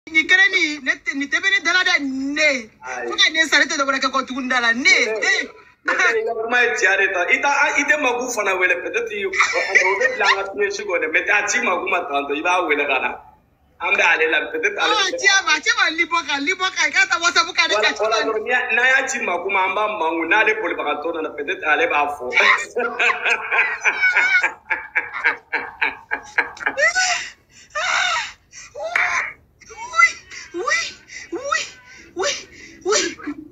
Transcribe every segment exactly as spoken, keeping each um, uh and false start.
ni kere ni ni tebe ni dala da ne ko ka ne sare te do ko ko tugunda la ne ma tiare ta ita ite magu fana wele peut-être yo o be langa tu shi go ne mais ta ci magu ma tanto iba wele kana ambe ale la peut-être ale ah tia ma tia ma liboka liboka ka ta wasa buka de ka wala na ya ci magu ma amba mangu na le pole baka tona na peut-être ale ba fo oui oui oui oui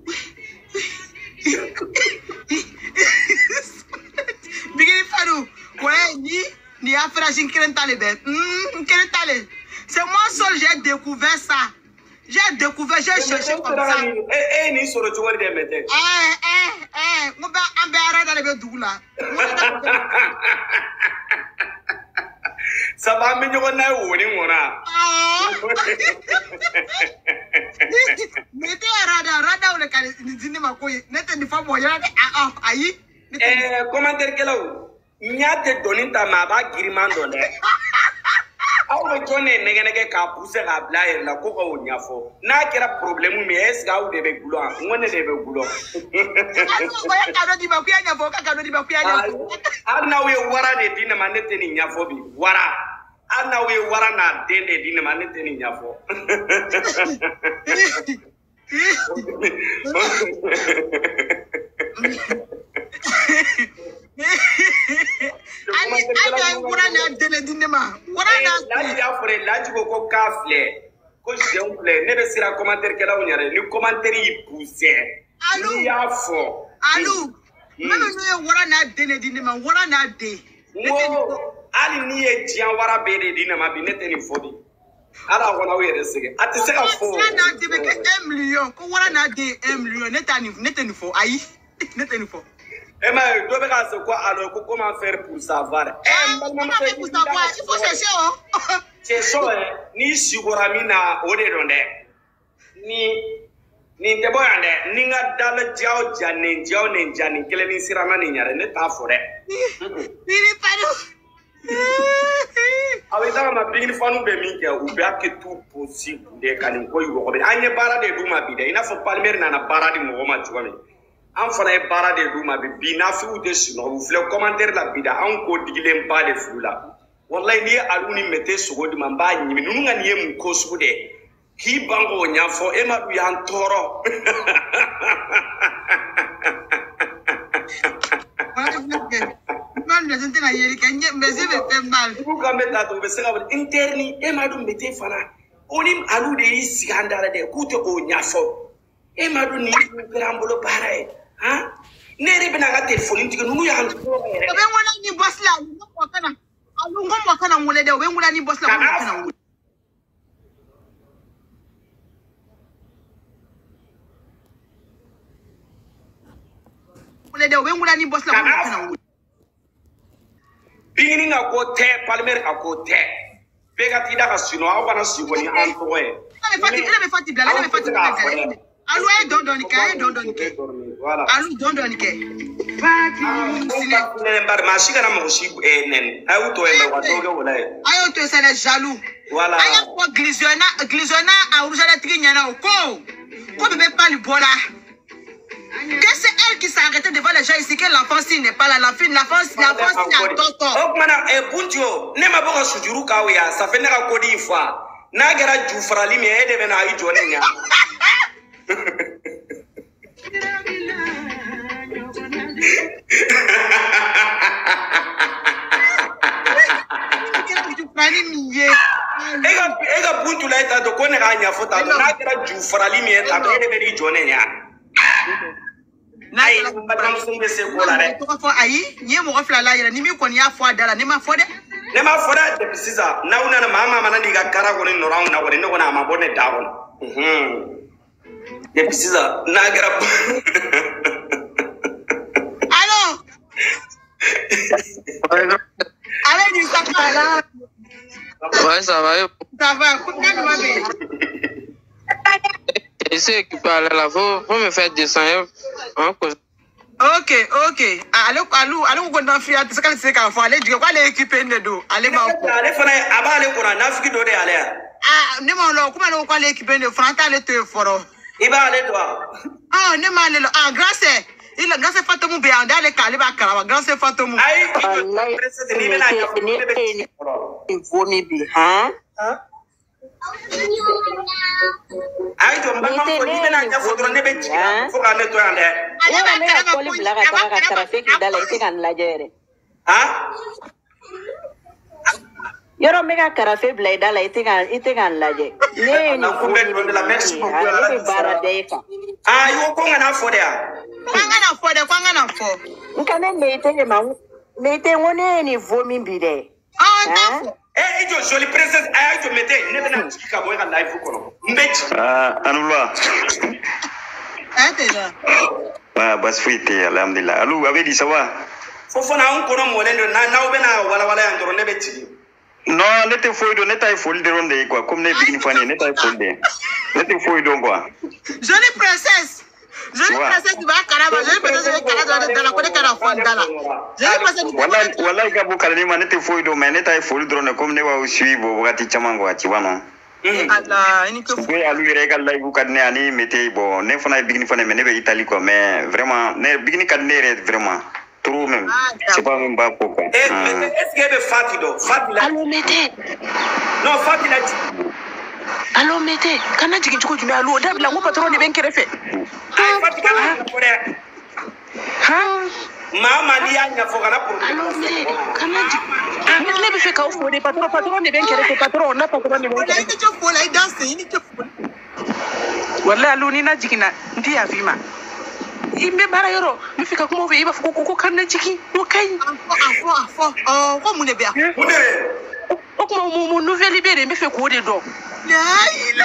Bigini Fadou, ouais, ni, ni affaire j'ai une talibé. Hum, quelle talibé. C'est moi seul j'ai découvert ça. J'ai découvert, j'ai cherché comme ça. Eh, eh, ni sur le joueur de mété. Eh, eh, eh, moi, ben, en béara dans le doula. Ça va, mais on a où, on a. Mettez un radar, radar, on est calé, ni ma couille, n'était une femme moyenne, ah, ah, aïe. Eh, commentaire que là où il y a des données à ma bague qui m'en aw be jone nege nege ka pousser ka bla yer la ko ko nya fo na kera problème mais est-ce que aw de be gulo ngone de be gulo alu ko ya ka do di ba ku ya nya fo ka ka do di ba ku ya nya ar na we wara de dina manete ni nya fo bi wara ar na we wara na de de dina manete ni nya fo ani ani wura na dele dinema wura na la ya fore la ji ko kafle ko jeun ple ne be sira commentaire kala o nyare ni commentaire yi pousser alu ya fo alu mama no wura na dele dinema wura na de wo ali ni e jian wara be de dinema bi nete ni fo bi ala wona o yere sege ati se ka fo na de be ke un million ko wura na de un million neta ni nete ni fo ayi nete ni fo. Eh mais do be ka se quoi alors comment faire pour savoir eh comment faire pour savoir il faut chercher oh c'est ça ni sigora mina o de donde ni ni te boyande ni nga dal jaw janne jaw ne janne kele ni sirama ni nyare ne ta fo de ni paro awi ta ma bigini fanu be min ke u be ak tout possible de kan ko yugo be anye bara de duma bi de ina fo palmer na na bara di mo ma tuwa an fana ye baara de d'u ma bi bi n'a fiw tɛ sunɔgɔ u filɛ commentaire la bi da an ko digilen ba de furu la wallahi ni ye alu ni mete sogo di ma n b'a ɲimi ninnu ka nin ye mun ko sugu de k'i ban k'o ɲɛfɔ e ma du y'an tɔɔrɔ u ka mɛ ta to u bɛ se ka wele interni e ma du mete fana o ni alu de y'i sigi an da la dɛ k'u tɛ o ɲɛfɔ e ma du nin kɛra an bolo baara ye hein ne yɛrɛ bɛna ka telefoni tigɛ ninnu y'an tɔɔrɔ yɛrɛ o bɛ n wele ni boss la alu ko kana alu n ko mɔgɔ kana n wele dɛ o bɛ n wele ni boss la ko mɔgɔ kana n wele wele dɛ o bɛ n wele ni boss la ko mɔgɔ kana n wele bingini ka ko tɛ palmer ka ko tɛ bɛɛ ka t'i da ka sinɔ aw kana sigo ni an tɔgɔ ye ele bɛ fati bila ele bɛ fati bila alu ye don dɔɔni kɛ a ye don dɔɔni kɛ alu don dɔɔni kɛ ne bari maa si kana mɔgɔ si nɛni a y'u to yen wa dɔw kɛ wala ye a y'o to yen sɛnɛ jaloux voilà a y'a fɔ gilizɔna gilizɔna a rouge-tigi ɲɛna o ko ko bɛ bɛ pali bɔra que c'est elle qui s'est arrêtée devant les gens ici que l'enfant si n'est pas là la fille l'enfant si l'enfant si a tort o kumana e Buntio ne ma bɔ ka sujuru k'aw ya ça fait ne ka kodi yi fa n'a kɛra ju farali min ye e de bɛ na i jɔ ne ɲa e ka Buntu la ta to ko ne ka ɲɛfɔ ta n'a kɛra ju farali min ye ta e de bɛ i jɔ ne ɲa ayi balimamuso bɛ se ko la dɛ tɔgɔ fɔ ayi n ye mɔgɔ fila la yɛrɛ ni min kɔni y'a fɔ a da la ne ma fɔ dɛ ne ma fɔ dɛ depuis sisan n'aw nana maa maa mana n'i ka kara kɔni nɔrɔ anw na kɔni ne kɔni a ma bɔ ne da kɔnɔ depuis sisan n'a kɛra allo ale ni ça va ouais ça va ça va comment va bien essaye qui parle là faut faut me faire descendre en cause ok ok ale alu ale ko na fiya tse ka tse ka fo ale jige ko ale équipe ne do ale ma ko ale fana a ba ale kora nafiki do de ale Ah, ne m'en l'a, comment on va l'équipe de France à l'été fort. Il va aller toi. Ah, ne m'en l'a. Ah, grâce à il a grâce à Fatomou bien dans les calibres à grâce à Fatomou. Aïe, il faut me dire, hein? Aïe, tu m'as dit que tu faut donner des chiens. Faut qu'on nettoie l'air. Hein? Yoro mega carafe blada la itenga itenga laje. Ne ni ko de la merci beaucoup ala baradeka. Ah yo ko ngana fo de a. Kwanga na fo de kwanga na fo. Nkane me itenga ma me itengo ne ni vomi bide. Ah ndafo. Eh ijo joli princess ay to mete ne bena chika boy ka live ko no. Mbeti. Ah anulwa. Eh déjà. Ba basfite alhamdulillah. Alu abedi sawa. Fo fo na on ko no mo le na na obena wala wala ya ndoro ne beti. Non, ne te fouille de ne taille folie de ronde quoi, comme les big fanny, ne taille folie de. Ne te fouille donc quoi. Jolie princesse. Jolie princesse du Bakaraba, jolie princesse du Canada dans la côté Carafondala. Jolie princesse du Voilà, voilà, Gabou Kalima, ne te fouille de mais ne taille folie de ronde comme ne va suivre, vous gâtez Chamango, tu vois non. Allah, il n'y a Oui, à lui, regarde là, vous cadnez à ni mettez bon, ne fona big fanny, mais ne va Italie quoi, mais vraiment, ne big cadnez vraiment. Trop même. C'est pas même pas pourquoi. Est-ce qu'il y a des Fatido? Fatila. Allô, mettez. Non, Fatila. Allô, mettez. Quand on dit que tu mets à l'eau, d'abord, la patron est bien qui refait. Fatila. Maman, il y a une fois qu'on a pour. Allô, mettez. Quand on dit. Mais ne me fait qu'au fond des patrons, patron est bien qui refait, patron, on a pas patron est bien qui refait. Il n'y a pas de danse, il n'y a pas de. Voilà, l'unina jikina, ndi avima. Imbe bara yoro mifika kuma be iba fuko ko kanna ciki no kai afo afo oh ko mune bia mune o kuma mu mu nouvelle libéré me fe ko de do la ila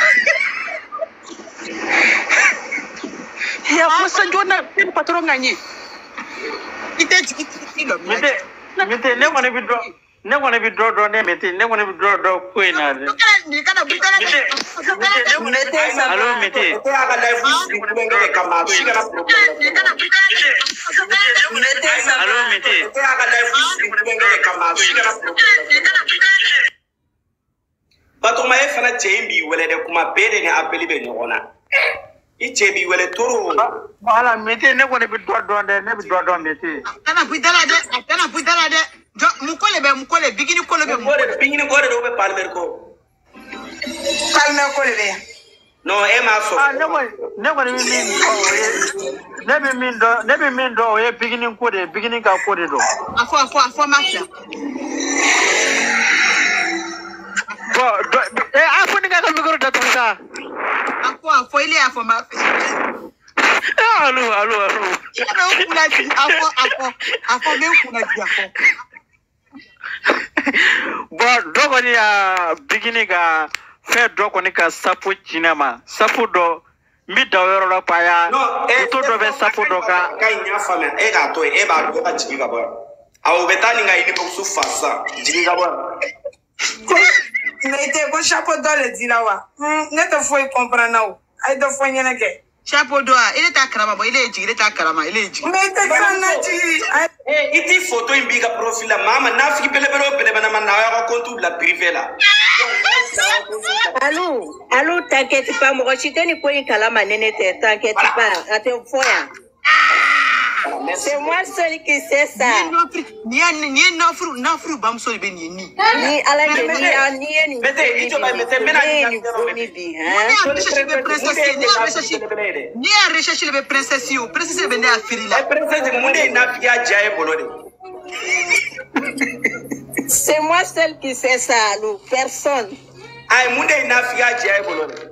ya ko sanjo na patron ngani ite ciki ciki lo mete mete ne wona bi do ne wona bi do do ne mete ne wona bi do do ko ina de ni kana butala mete allo mete ko aga live ni ko ngene kama shi kana problem allo mete ko aga live ni ko ngene kama shi kana problem bato ma e fana chembi wele de kuma bede ni appeli be nyona i chebi wele toro wala mete ne wona bi do do de ne bi do do mete kana butala de kana butala de jo mukole be mukole bigini kole be mukole bigini kole do be palmer ko kalna kole be no e ma so ah ne wona ne wona mi min ne bi min do ne bi min do e bigini ko de bigini ka ko de do afo afo afo mafia bo e afo ni ka ka micro da tusa afo afo ile afo mafia allo allo allo ile be kuna di afo afo afo be kuna di afo bo dogo ni ya bigini ka fe dogo ni ka sapu cinema sapu do mi da yoro la paya to do be sapu do ka kai nya fama e ga to e ba do ka jigi ga ba awu betani nga ini boksu fasa jigi ga ba mete ko chapeau do le dilawa ne te foi comprendre now ai do foi nyene ke chapeau do ile ta karama bo ile jigi ile ta karama ile jigi mete kana jigi eh iti photo imbiga profil la mama nafiki pele pele pele bana mana ya ko compte la privé la Allô, allô, t'inquiète pas, moi je t'ai quoi une calama nene, t'inquiète pas, attends, foya. C'est moi seul qui sais ça. Ni ni ni n'afru n'afru bam so be ni ni. Ni ala ni ni ni ni. Mete ito ba mete mena ni ni bi, hein. Ni a recherché le princesse yo, princesse be na afiri la. Princesse munde na pia jaye bolode. C'est moi seul qui sais ça, nous, personne. Ay munde na pia jaye bolode.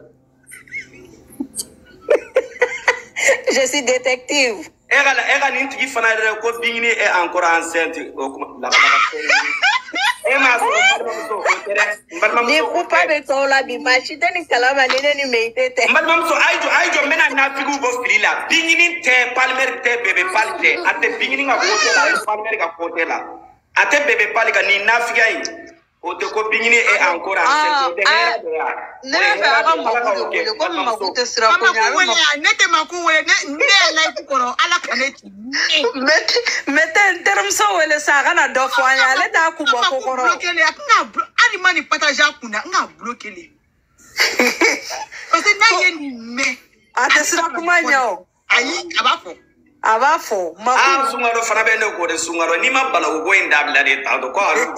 Je suis détective. Ega la ega ni tigi fana de ko bingini est encore enceinte o kuma la la. E ma so mbalma ni coupa be to la bi ma chite ni kalama nene ni meitete. Mbalma so aijo aijo mena na figu go frila. Bingini te palmer te bebe palte ate bingini nga kote la palmer ga kote la. Ate bebe palika ni na figai. O te ko bingini est encore enceinte. Ne me fa ka makuto le ko makuto sira ko nya ne te makuwe ne ne life ko ala kaneti mete mete en terme so wele sa kana do fo anya le da ku boko ko ro bloquer le na ani mani partager kuna nga bloquer le Parce que na ye ni me. Ate sira kuma nyo. Ayi abafo. Abafo. Ah, sungaro fana be ne ko de sungaro ni ma bala ko indabla de ta do ko alu.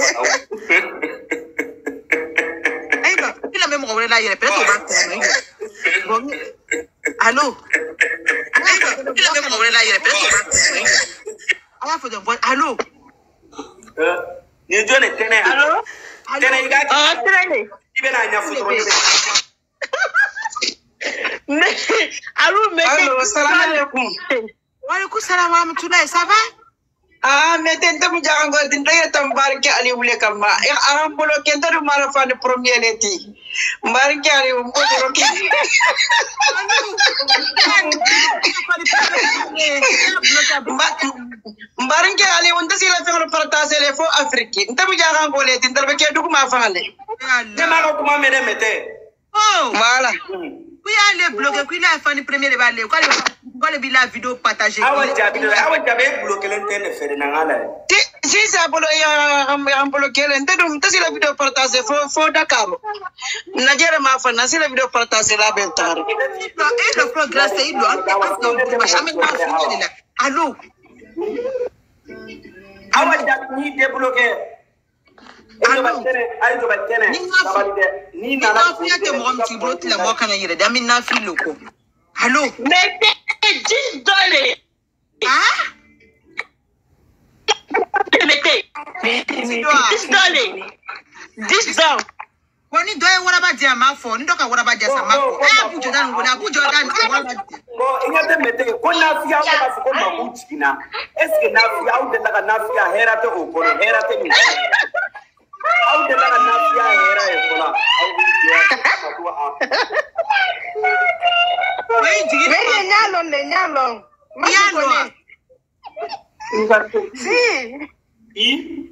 Ayi ba, ila me mo la yere peut-être ba ko. Bon. Allô. Ayi ba, ila me mo la yere peut-être ba ko. Abafo de voix. Allô. Euh, ni jone tene. Allô. Tene iga. Ah, tene. Ibe na nya futuro. Allô, mais Salam alaikum. Wa alaikum salam wa rahmatullahi, ça va? Ah, mais tente mu jango tin tayo tambarke ali wule kamba. Ya aram bolo kenta du marafa de premier leti. Mbarke ali mu bolo ke. Mbarke ali unta sila fengro partage le fo Afrique. Nta mu jango le tin dalbe ke du ma fangale. Ne ma ko kuma mene mete. Oh, Voilà. oui, allez bloquer, puis il a fait le premier débat. Quand il a la vidéo partagée. Awa jabi, awa jabi bloquer l'interne faire na ngala. Si ça bolo ya am bolo kele nta dum ta sila video partage fo fo Dakar. Najere ma fa na sila video partage la bentar. Et le progrès, il doit être jamais fini là. Allô? Awa jabi ni débloquer. Allô? Ayi to ba tene. Ni na na fi ate mo mti bloquer la mo kana yire da min na fi loko. Allô? mais dix dollars. Ah? Mettez. dix dollars. dix dollars. Wani doye wara ba dia ma fo, ni doka wara ba dia sa ma fo. Eh, Abu Jordan ngona, Abu Jordan wara ba dia. Bo ingate mete ko na fi awu ba ko ma buchina. Est-ce que na fi awu de la na fi herate o ko herate ni. Awu de la na fi hera e ko la. Awu dia ko a. Oui, digi. Mais nyalo ne nyalo. Nyalo. Si. I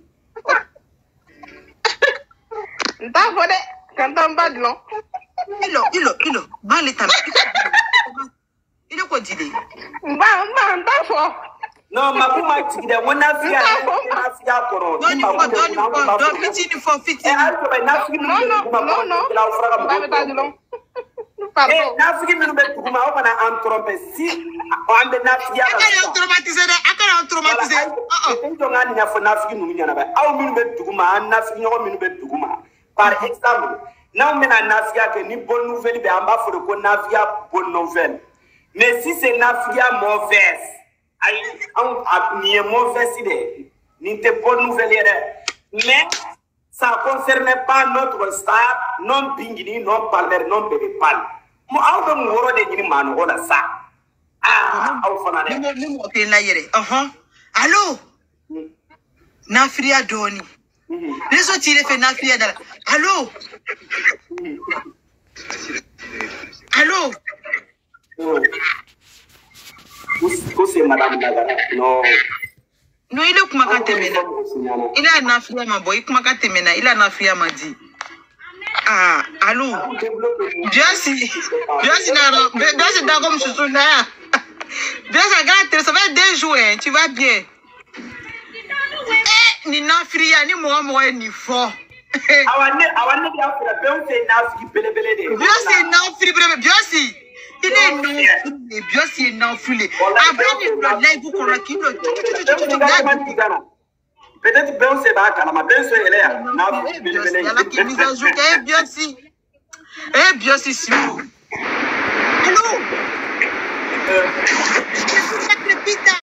Nta fode. Kantan badlon. Ilo, ilo, ilo. Ba le tama. Ilo ko dile. Mba mba nta fo. no ma kuma tigide wona fi a na fi a koro Don't you for don't you for don't fit in for fit e in. a to ba na fi No no no no. la ufraga Ba mo badlon. e Pardon. na fi mi no be kuma o bana an trompe si o ambe na fi a Akara traumatisé de, akara traumatisé. Oh oh. e to ngani na fo na fi nu nyana ba aw mi no be duguma an na fi nyogo mi no be duguma par exemple na me na na fi a ke ni bonne nouvelle be amba fo ko na fi a bonne nouvelle mais si c'est na fi a mauvaise ay on ni est mauvaise idée ni te bonne nouvelle mais ça concerne pas notre star non pingini non parler non bébé pal mo aw do mo woro de ni manu wala sa ah aw fana de Ni mo ke na yere. Uh-huh. Allô? Na fria doni. Leso tire fe na fria dala. Allô? Allô? Où c'est madame Nagara? Non. No ile kuma ka temena. Ile na fria ma boy kuma ka temena. Ile na fria ma di. Ah, allô? Josi. Josi na ro. Josi da comme susu na. Josi grande, ça fait deux jours, hein. Tu vas bien. Eh, ni na fria ni mo mo ni fo. Awane awane bi afra be o se na fi bele bele de. Josi na fria bele Josi. Il est non fumé, bien si non fumé. Après, il doit live pour le kilo. Peut-être bien c'est pas calme, bien c'est elle est. Non, il y a la qui mise à jour, eh bien si. Eh bien si, si. Allô?